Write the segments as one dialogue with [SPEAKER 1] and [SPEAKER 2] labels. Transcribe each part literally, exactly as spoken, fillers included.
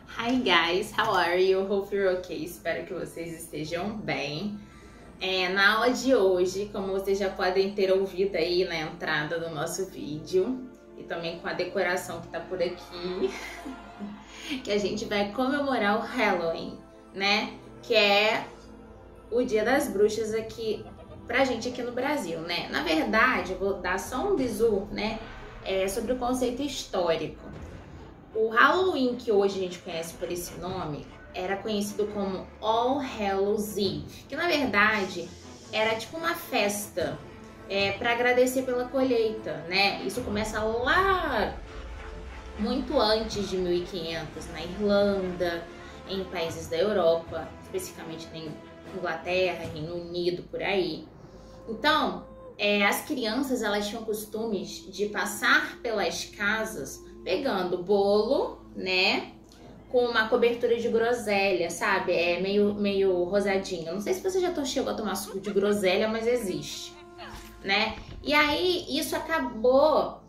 [SPEAKER 1] Hi guys, how are you? Hope you're okay. Espero que vocês estejam bem. É, na aula de hoje, como vocês já podem ter ouvido aí na entrada do nosso vídeo e também com a decoração que tá por aqui, que a gente vai comemorar o Halloween, né? Que é o Dia das Bruxas aqui pra gente aqui no Brasil, né? Na verdade, eu vou dar só um bizu, né? É, sobre o conceito histórico. O Halloween, que hoje a gente conhece por esse nome, era conhecido como All Hallows Eve, que na verdade era tipo uma festa é, para agradecer pela colheita, né? Isso começa lá muito antes de mil e quinhentos, na Irlanda, em países da Europa, especificamente na Inglaterra, Reino Unido, por aí. Então, é, as crianças elas tinham costumes de passar pelas casas pegando bolo, né, com uma cobertura de groselha, sabe? É meio, meio rosadinho. Não sei se você já chegou a tomar suco de groselha, mas existe, né? E aí, isso acabou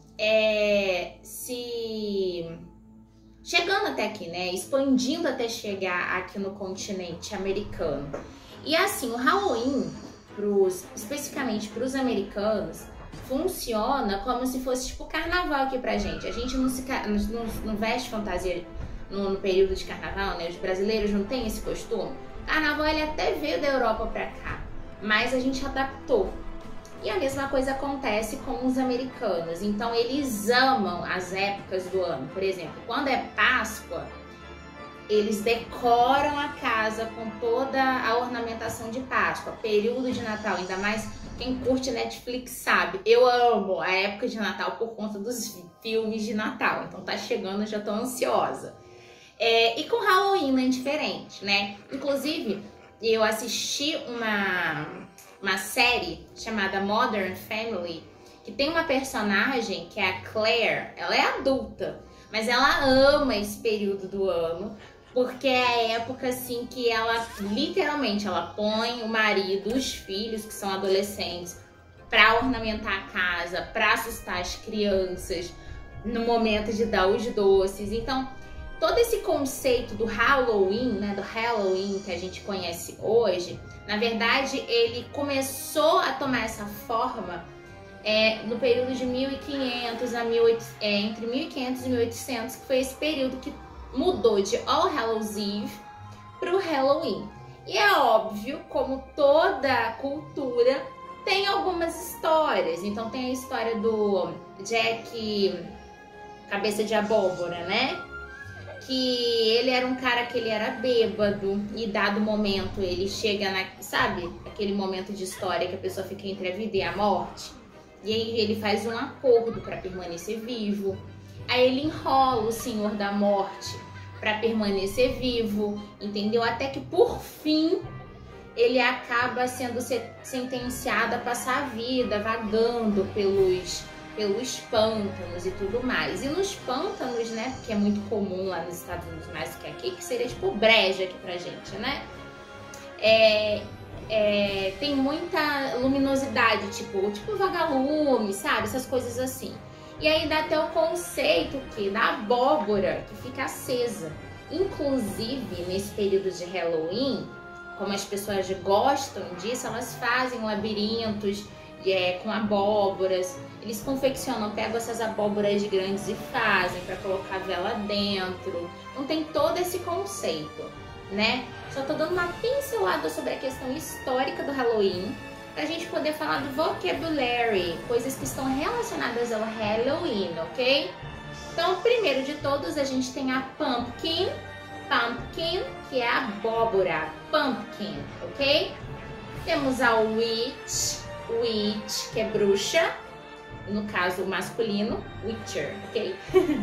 [SPEAKER 1] é, se... chegando até aqui, né? Expandindo até chegar aqui no continente americano. E assim, o Halloween, pros, especificamente para os americanos, funciona como se fosse tipo carnaval aqui pra gente. A gente não, se, não, não veste fantasia no, no período de carnaval, né? Os brasileiros não têm esse costume. Carnaval ele até veio da Europa pra cá, mas a gente adaptou. E a mesma coisa acontece com os americanos. Então eles amam as épocas do ano. Por exemplo, quando é Páscoa, eles decoram a casa com toda a ornamentação de Páscoa. Período de Natal, ainda mais quem curte Netflix sabe, eu amo a época de Natal por conta dos filmes de Natal. Então tá chegando, eu já tô ansiosa. É, e com Halloween não é diferente, né? Inclusive, eu assisti uma, uma série chamada Modern Family, que tem uma personagem que é a Claire. Ela é adulta, mas ela ama esse período do ano, porque é a época assim que ela literalmente ela põe o marido, os filhos que são adolescentes para ornamentar a casa, para assustar as crianças no momento de dar os doces. Então, todo esse conceito do Halloween, né, do Halloween que a gente conhece hoje, na verdade, ele começou a tomar essa forma é, no período de mil e quinhentos a mil e oitocentos, é, entre mil e quinhentos e mil e oitocentos, que foi esse período que mudou de All Hallows Eve para o Halloween. E é óbvio, como toda cultura, tem algumas histórias. Então tem a história do Jack Cabeça de Abóbora, né? Que ele era um cara que ele era bêbado e dado momento ele chega na, sabe, aquele momento de história que a pessoa fica entre a vida e a morte. E aí ele faz um acordo para permanecer vivo. Aí ele enrola o Senhor da Morte para permanecer vivo, entendeu? Até que por fim ele acaba sendo sentenciado a passar a vida vagando pelos, pelos pântanos e tudo mais. E nos pântanos, né, que é muito comum lá nos Estados Unidos mais do que aqui, que seria tipo breja aqui pra gente, né? É, é, tem muita luminosidade, tipo, tipo vagalume, sabe? Essas coisas assim. E aí dá até o conceito que da abóbora que fica acesa. Inclusive, nesse período de Halloween, como as pessoas gostam disso, elas fazem labirintos é, com abóboras. Eles confeccionam, pegam essas abóboras grandes e fazem para colocar vela dentro. Então tem todo esse conceito, né? Só tô dando uma pincelada sobre a questão histórica do Halloween, pra gente poder falar do vocabulary, coisas que estão relacionadas ao Halloween, ok? Então, primeiro de todos, a gente tem a pumpkin, pumpkin, que é a abóbora, pumpkin, ok? Temos a witch, witch, que é bruxa, no caso masculino, witcher, ok?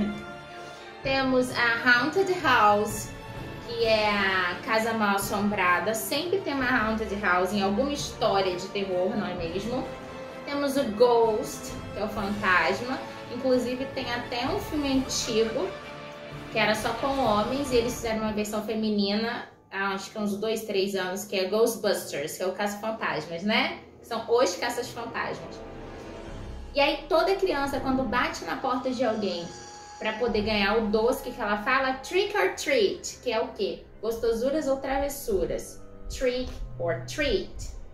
[SPEAKER 1] Temos a haunted house, que é a casa mal assombrada. Sempre tem uma haunted house em alguma história de terror, não é mesmo? Temos o ghost, que é o fantasma. Inclusive tem até um filme antigo que era só com homens e eles fizeram uma versão feminina há acho que uns dois, três anos, que é Ghostbusters, que é o caça-fantasmas, né? São os caças-fantasmas. E aí toda criança, quando bate na porta de alguém para poder ganhar o doce, que, que ela fala? Trick or treat, que é o quê? Gostosuras ou travessuras. Trick or treat.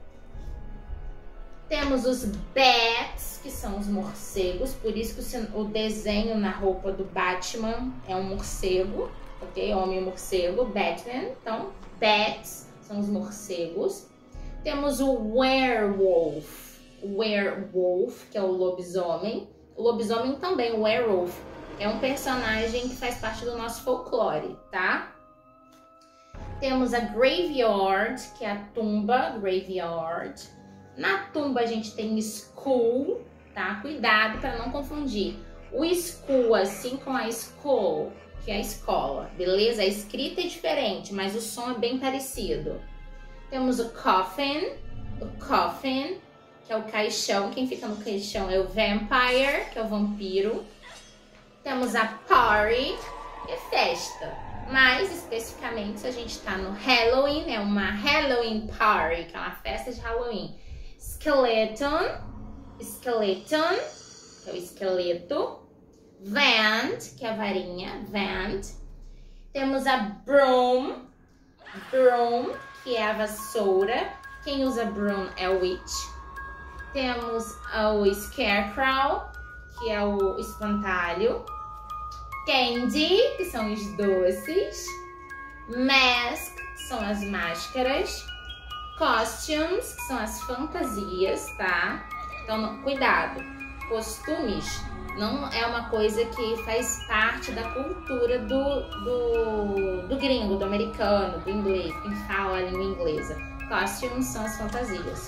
[SPEAKER 1] Temos os bats, que são os morcegos, por isso que o desenho na roupa do Batman é um morcego, ok? Homem morcego, Batman. Então, bats são os morcegos. Temos o werewolf, werewolf, que é o lobisomem. O lobisomem também, o werewolf, é um personagem que faz parte do nosso folclore, tá? Temos a graveyard, que é a tumba, graveyard. Na tumba a gente tem school, tá? Cuidado para não confundir o school assim com a school, que é a escola, beleza? A escrita é diferente, mas o som é bem parecido. Temos o coffin, o coffin, que é o caixão. Quem fica no caixão é o vampire, que é o vampiro. Temos a party, que é festa. Mais especificamente, se a gente tá no Halloween, é uma Halloween party, que é uma festa de Halloween. Skeleton, skeleton, que é o esqueleto. Wand, que é a varinha, wand. Temos a broom, broom, que é a vassoura. Quem usa broom é o witch. Temos o scarecrow, que é o espantalho. Candy, que são os doces. Mask, que são as máscaras. Costumes, que são as fantasias, tá? Então, cuidado. Costumes não é uma coisa que faz parte da cultura do, do, do gringo, do americano, do inglês, quem fala a língua inglesa. Costumes são as fantasias.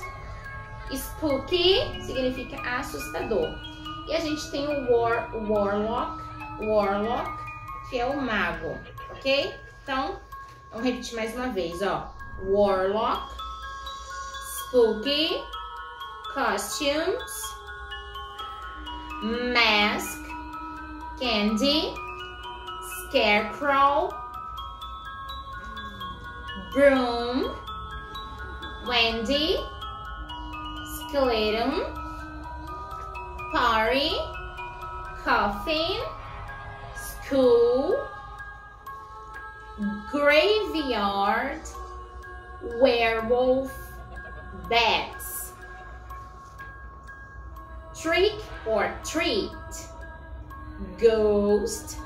[SPEAKER 1] Spooky significa assustador. E a gente tem o, war, o Warlock, Warlock, que é o mago, ok? Então, vamos repetir mais uma vez, ó. Warlock, Spooky, Costumes, Mask, Candy, Scarecrow, Broom, Wendy, Skeleton, Party, Coffin, School, Graveyard, Werewolf, Bats. Trick or treat, Ghost,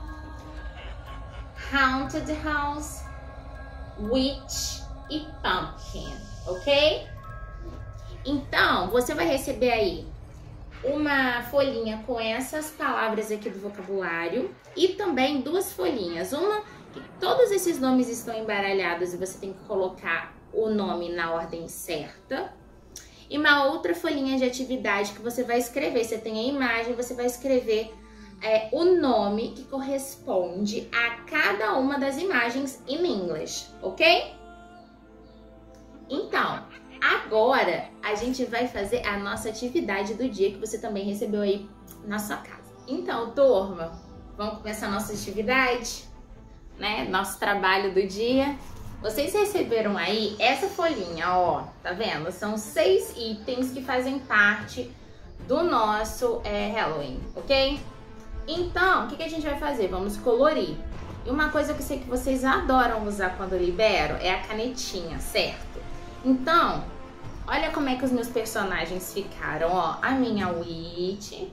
[SPEAKER 1] Haunted House, Witch e Pumpkin, ok? Então, você vai receber aí uma folhinha com essas palavras aqui do vocabulário e também duas folhinhas. Uma que todos esses nomes estão embaralhados e você tem que colocar o nome na ordem certa. E uma outra folhinha de atividade que você vai escrever. Você tem a imagem, você vai escrever é, o nome que corresponde a cada uma das imagens em inglês, ok? Então, agora a gente vai fazer a nossa atividade do dia que você também recebeu aí na sua casa. Então, turma, vamos começar a nossa atividade, né? Nosso trabalho do dia. Vocês receberam aí essa folhinha, ó, tá vendo? São seis itens que fazem parte do nosso é, Halloween, ok? Então, o que, que a gente vai fazer? Vamos colorir. E uma coisa que eu sei que vocês adoram usar quando eu libero é a canetinha, certo? Então, olha como é que os meus personagens ficaram, ó. A minha Witch,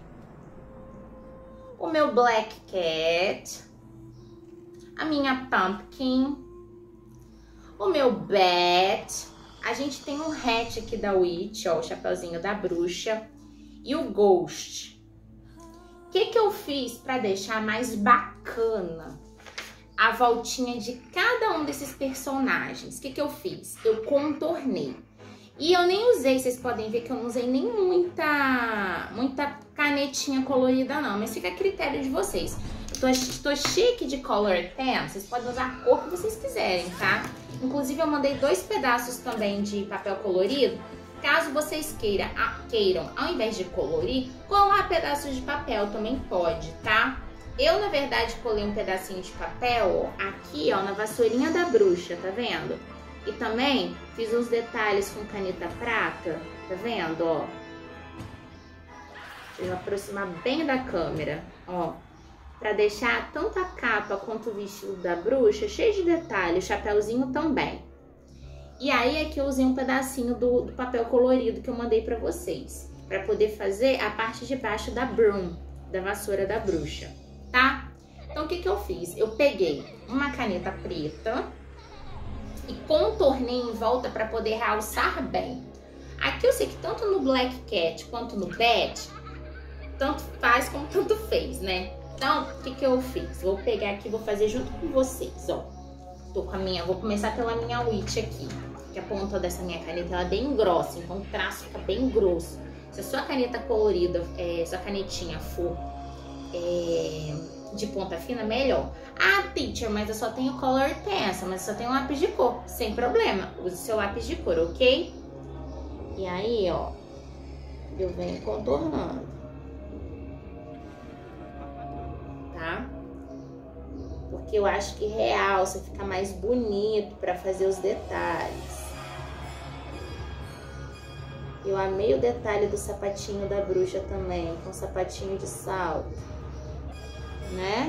[SPEAKER 1] o meu Black Cat, a minha Pumpkin, o meu Bat, a gente tem um hat aqui da Witch, ó, o chapeuzinho da bruxa, e o Ghost. O que que eu fiz para deixar mais bacana a voltinha de cada um desses personagens? O que que eu fiz? Eu contornei. E eu nem usei, vocês podem ver que eu não usei nem muita, muita canetinha colorida não, mas fica a critério de vocês. Eu tô, tô chique de color pen, vocês podem usar a cor que vocês quiserem, tá? Inclusive eu mandei dois pedaços também de papel colorido, caso vocês queiram, queiram ao invés de colorir, colar pedaços de papel também pode, tá? Eu, na verdade, colei um pedacinho de papel ó, aqui, ó, na vassourinha da bruxa, tá vendo? E também fiz uns detalhes com caneta prata, tá vendo, ó? Deixa eu aproximar bem da câmera, ó. Pra deixar tanto a capa quanto o vestido da bruxa cheio de detalhe, o chapéuzinho também. E aí é que eu usei um pedacinho do, do papel colorido que eu mandei pra vocês, pra poder fazer a parte de baixo da broom, da vassoura da bruxa, tá? Então o que que eu fiz? Eu peguei uma caneta preta e contornei em volta pra poder realçar bem. Aqui eu sei que tanto no Black Cat quanto no Bad, tanto faz como tanto fez, né? Então, o que que eu fiz? Vou pegar aqui e vou fazer junto com vocês, ó. Tô com a minha, vou começar pela minha Witch aqui, que a ponta dessa minha caneta ela é bem grossa, então o traço fica bem grosso. Se a sua caneta colorida, é, sua canetinha for é, de ponta fina, melhor. Ah, teacher, mas eu só tenho color pencil, mas eu só tenho lápis de cor. Sem problema, use seu lápis de cor, ok? E aí, ó, eu venho contornando. Tá? Porque eu acho que realça, fica mais bonito pra fazer os detalhes. Eu amei o detalhe do sapatinho da bruxa também, com sapatinho de salto, né?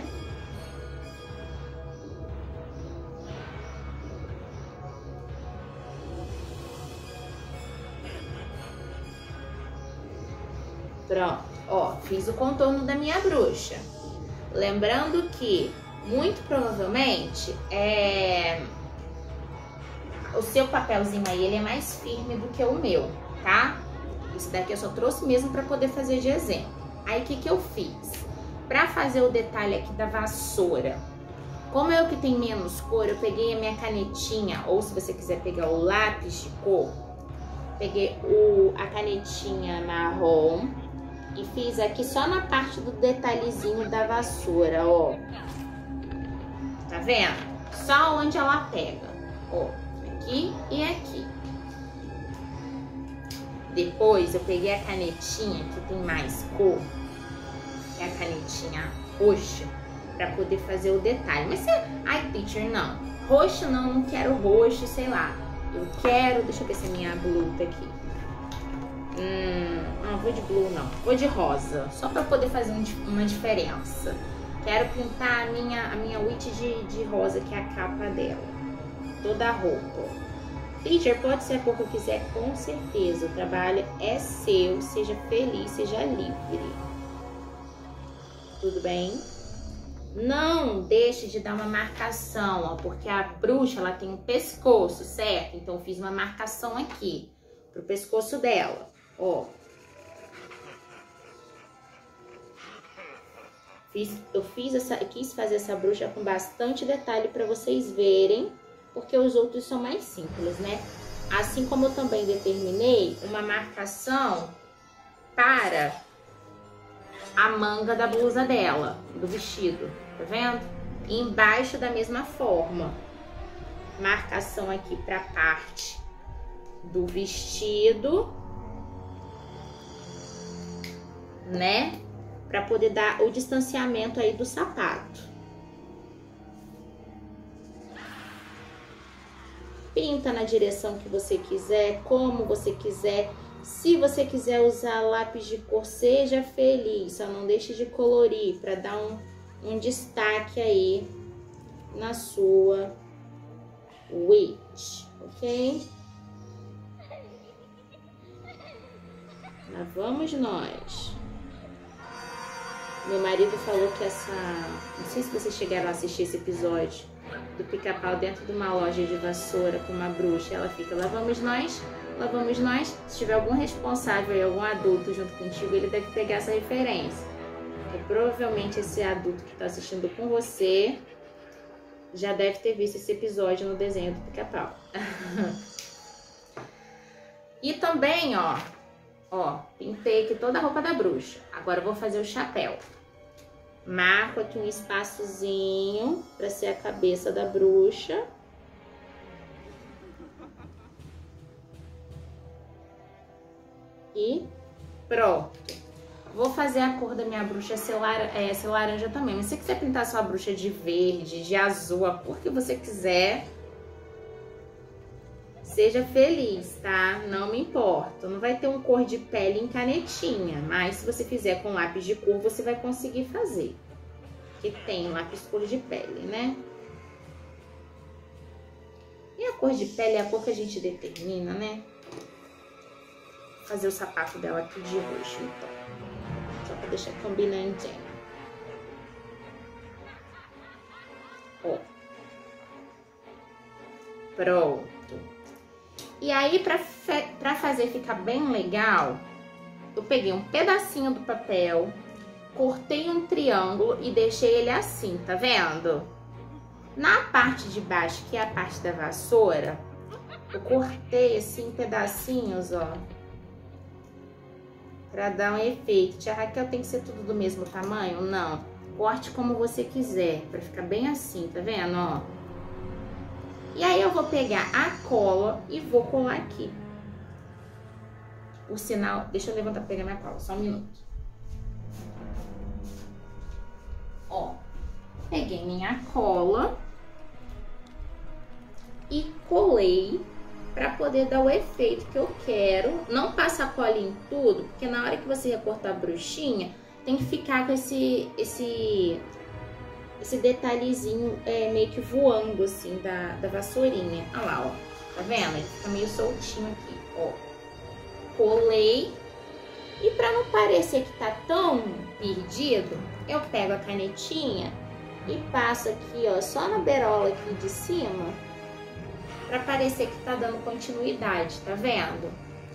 [SPEAKER 1] Pronto, ó, fiz o contorno da minha bruxa. Lembrando que, muito provavelmente, é... o seu papelzinho aí, ele é mais firme do que o meu, tá? Esse daqui eu só trouxe mesmo para poder fazer de exemplo. Aí, o que que eu fiz? Para fazer o detalhe aqui da vassoura, como eu que tenho menos cor, eu peguei a minha canetinha, ou se você quiser pegar o lápis de cor, peguei o, a canetinha marrom, e fiz aqui só na parte do detalhezinho da vassoura, ó. Tá vendo? Só onde ela pega, ó. Aqui e aqui. Depois eu peguei a canetinha que tem mais cor, que é a canetinha roxa, pra poder fazer o detalhe. Mas você... Ai, teacher, não. Roxo não, não quero roxo, sei lá. Eu quero... Deixa eu ver se a minha blue tá aqui. Hum, não vou de blue não, vou de rosa, só para poder fazer um, uma diferença. Quero pintar a minha, a minha Witch de, de rosa, que é a capa dela, toda a roupa. Teacher, pode ser a cor que eu quiser, com certeza, o trabalho é seu, seja feliz, seja livre. Tudo bem? Não deixe de dar uma marcação, ó, porque a bruxa ela tem um pescoço, certo? Então eu fiz uma marcação aqui pro pescoço dela. Ó, fiz, eu fiz essa, eu quis fazer essa bruxa com bastante detalhe para vocês verem, porque os outros são mais simples, né? Assim como eu também determinei uma marcação para a manga da blusa dela, do vestido, tá vendo? E embaixo da mesma forma, marcação aqui para a parte do vestido, né? Para poder dar o distanciamento aí do sapato. Pinta na direção que você quiser, como você quiser. Se você quiser usar lápis de cor, seja feliz. Só não deixe de colorir para dar um, um destaque aí na sua Witch, ok? Lá vamos nós. Meu marido falou que essa... Não sei se vocês chegaram a assistir esse episódio do Pica-Pau dentro de uma loja de vassoura com uma bruxa. Ela fica, lá vamos nós, lá vamos nós. Se tiver algum responsável e algum adulto junto contigo, ele deve pegar essa referência. Porque provavelmente esse adulto que está assistindo com você já deve ter visto esse episódio no desenho do Pica-Pau. E também, ó, ó, pintei aqui toda a roupa da bruxa. Agora eu vou fazer o chapéu. Marco aqui um espaçozinho para ser a cabeça da bruxa. E pronto. Vou fazer a cor da minha bruxa ser, lar é, ser laranja também. Mas se você quiser pintar sua bruxa de verde, de azul, a cor que você quiser, seja feliz, tá? Não me importa. Não vai ter um cor de pele em canetinha, mas se você fizer com lápis de cor, você vai conseguir fazer. porque tem lápis cor de pele, né? E a cor de pele é a cor que a gente determina, né? Vou fazer o sapato dela aqui de roxo, então. Só pra deixar combinandinho. Ó. Pronto. E aí, pra, pra fazer ficar bem legal, eu peguei um pedacinho do papel, cortei um triângulo e deixei ele assim, tá vendo? Na parte de baixo, que é a parte da vassoura, eu cortei assim pedacinhos, ó. Pra dar um efeito. Tia Raquel, tem que ser tudo do mesmo tamanho? Não. Corte como você quiser, pra ficar bem assim, tá vendo, ó? E aí eu vou pegar a cola e vou colar aqui. O sinal... Deixa eu levantar pra pegar minha cola, só um minuto. Ó, peguei minha cola e colei pra poder dar o efeito que eu quero. Não passa a cola em tudo, porque na hora que você recortar a bruxinha, tem que ficar com esse... esse esse detalhezinho é, meio que voando, assim, da, da vassourinha. Olha lá, ó. Tá vendo? Ele fica meio soltinho aqui, ó. Colei. E pra não parecer que tá tão perdido, eu pego a canetinha e passo aqui, ó, só na beirola aqui de cima, pra parecer que tá dando continuidade, tá vendo?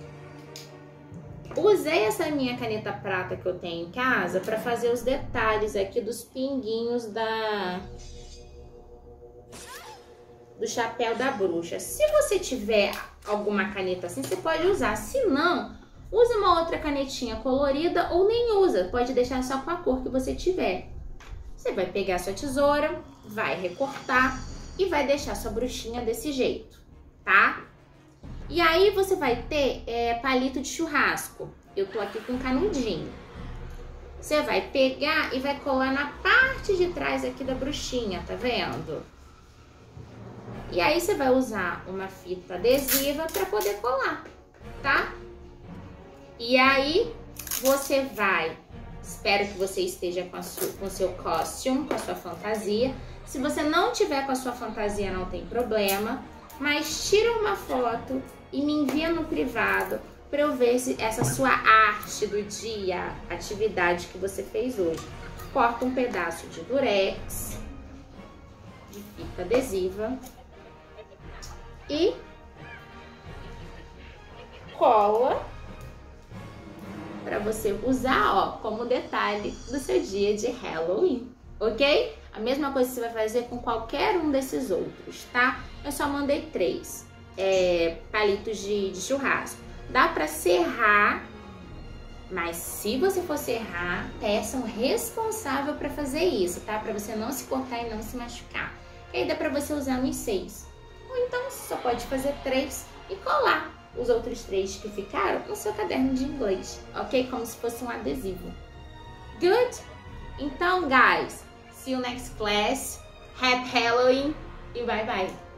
[SPEAKER 1] Usei essa minha caneta prata que eu tenho em casa para fazer os detalhes aqui dos pinguinhos da do chapéu da bruxa. Se você tiver alguma caneta assim, você pode usar. Se não, use uma outra canetinha colorida ou nem usa. Pode deixar só com a cor que você tiver. Você vai pegar a sua tesoura, vai recortar e vai deixar sua bruxinha desse jeito, tá? E aí você vai ter é, palito de churrasco. Eu tô aqui com canudinho. Você vai pegar e vai colar na parte de trás aqui da bruxinha, tá vendo? E aí você vai usar uma fita adesiva para poder colar, tá? E aí você vai... Espero que você esteja com, a sua, com o seu costume, com a sua fantasia. Se você não tiver com a sua fantasia, não tem problema. Mas tira uma foto e me envia no privado para eu ver se essa sua arte do dia, atividade que você fez hoje. Corta um pedaço de durex, de fita adesiva e cola para você usar, ó, como detalhe do seu dia de Halloween, ok? A mesma coisa você vai fazer com qualquer um desses outros, tá? Eu só mandei três é, palitos de, de churrasco. Dá pra serrar, mas se você for serrar, peça um responsável pra fazer isso, tá? Pra você não se cortar e não se machucar. E aí dá pra você usar nos seis. Ou então você só pode fazer três e colar os outros três que ficaram no seu caderno de inglês, ok? Como se fosse um adesivo. Good? Então, guys, see you next class. Happy Halloween e bye bye.